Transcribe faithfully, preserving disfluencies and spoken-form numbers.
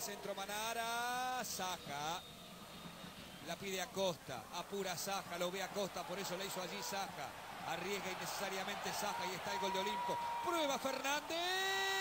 centro Manara. Saja. La pide Acosta. Apura Saja. Lo ve Acosta. Por eso le hizo allí Saja. Arriesga innecesariamente Saja. Y está el gol de Olimpo. Prueba Fernández.